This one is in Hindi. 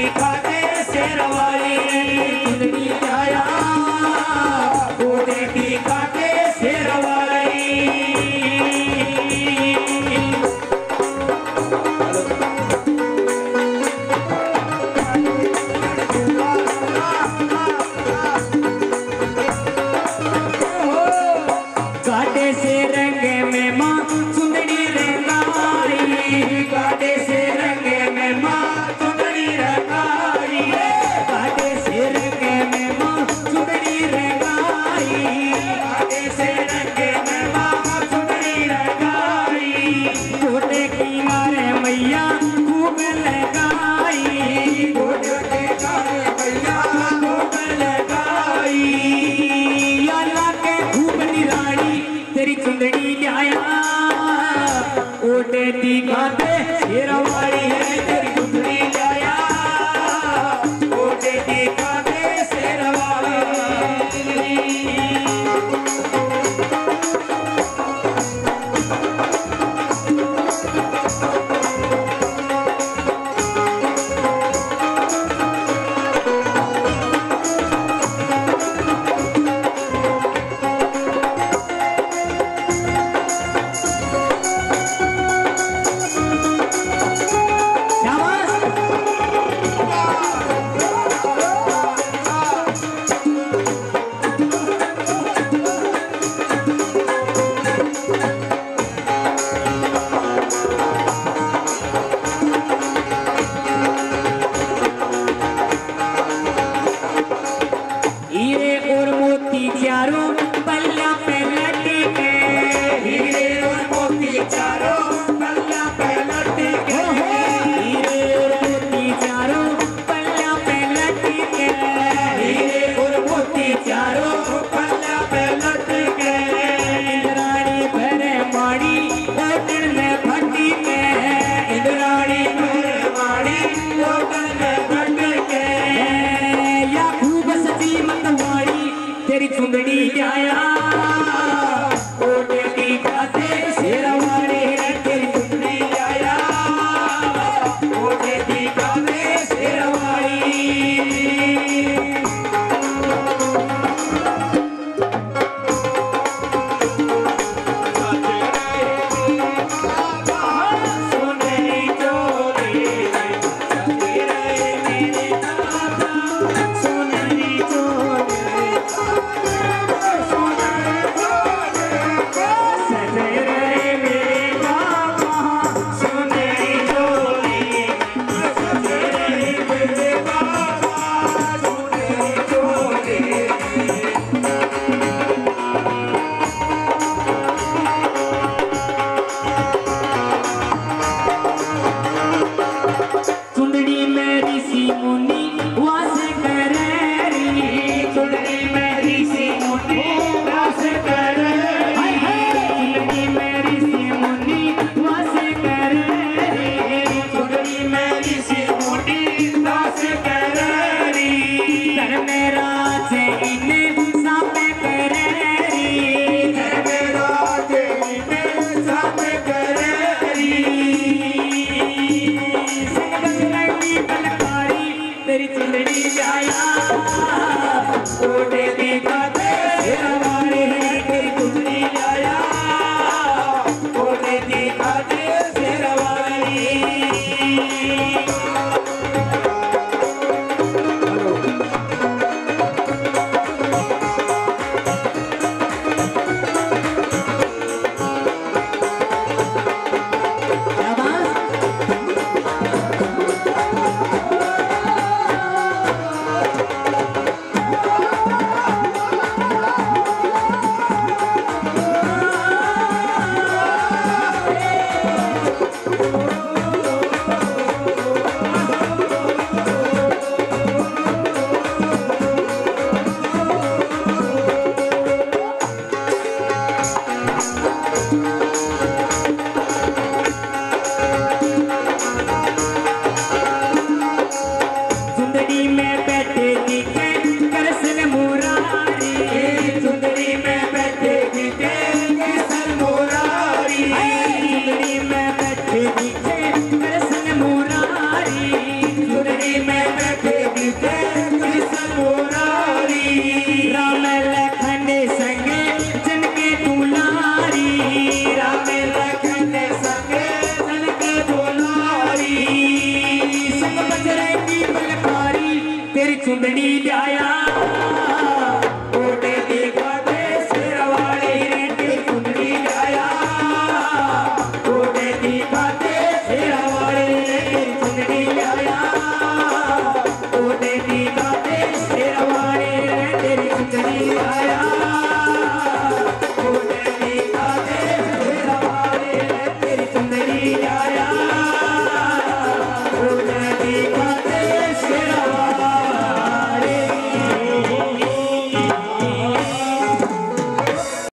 दिखा दे शेरवाली चुंदड़ी लाया गोटे दिखा दे शेरवाली गाटे से रंग में माँ चुंदड़ी रंगाई गाटे से रंग में माँ चुंदड़ी रंगाई गाटे से रंग में माँ चुंदड़ी रंगाई गाटे से रंग में माँ चुंदड़ी रंगाई गोटे किनारे मैया खूब लगाई गोटे किनारे मैया खूब लगाई अल्लाह के खूब निराई तेरी चुंदड़ी लाया ओटे दिखाते शेरवाली है तेरी चुंदड़ी लाया ओटे दिखाते शेरवाली हीरे और मोती चारों पल्ला पे लटके हीरे और मोती चारों पल्ला पे लटके हीरे और मोती चारों पल्ला पे लटके हीरे और मोती चारों पल्ला पे लटके इंद्राणी भरे माड़ी ओटन में फटी के इंद्राणी भरे माड़ी ओटन में फटके या खूब सची मतवाड़ी तेरी चुंदड़ी लाया ओटे दिखाते शेरवाली है तेरी चुंदड़ी लाया ओटे दिखाते शेरवाली सोनेरी चोली चलती रहे मेरे दादा सोनेरी चोली चुंदड़ी मेरी सी मुनी वास करेरी चुंदड़ी मेरी सी मुनी वास करेरी चुंदड़ी मेरी सी मुनी वास करेरी चुंदड़ी मेरी सी मुनी वास करेरी घर मेरा से इन्हें सापे करेरी घर मेरा से इन्हें सापे करेरी तेरी चुंदड़ी लाया ओटे दिखाते शेरवाली है तेरी चुंदड़ी लाया ओटे दिखाते शेरवाली चुंदड़ी लाया